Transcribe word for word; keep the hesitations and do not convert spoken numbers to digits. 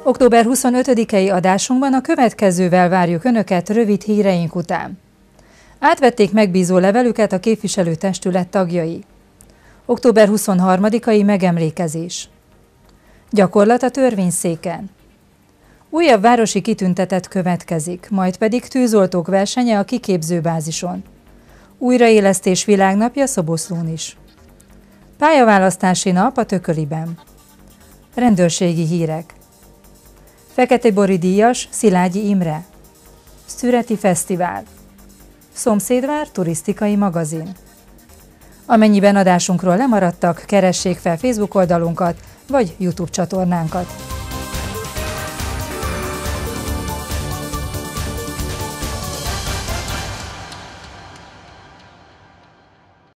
október huszonötödikei adásunkban a következővel várjuk Önöket rövid híreink után. Átvették megbízó levelüket a képviselőtestület tagjai. október huszonharmadikai megemlékezés. Gyakorlat a törvényszéken. Újabb városi kitüntetett következik, majd pedig tűzoltók versenye a kiképzőbázison. Újraélesztés világnapja Szoboszlón is. Pályaválasztási nap a Tököliben. Rendőrségi hírek. Fekete-bori díjas Szilágyi Imre. Szüreti Fesztivál. Szomszédvár turisztikai magazin. Amennyiben adásunkról lemaradtak, keressék fel Facebook oldalunkat vagy YouTube csatornánkat.